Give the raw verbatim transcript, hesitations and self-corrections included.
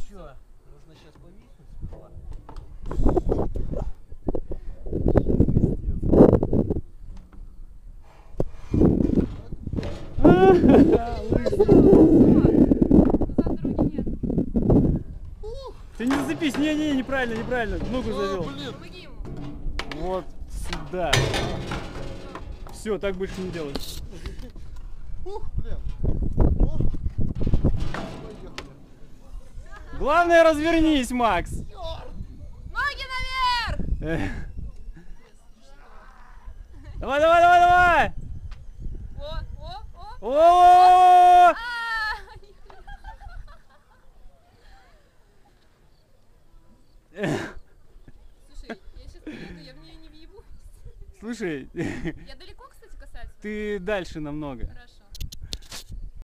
чё? Нужно сейчас повиснуть сперва. Ты не зацепись, не-не, неправильно, неправильно, ногу завел. Вот сюда. Все, так больше не делай. Ух, блин. Главное, развернись, Макс. Ноги наверх! Давай, давай, давай, давай! О, о, о! О! Слушай, я сейчас приеду, я в нее не въебу. Слушай, Я далеко, кстати, касаюсь? ты дальше намного. Хорошо.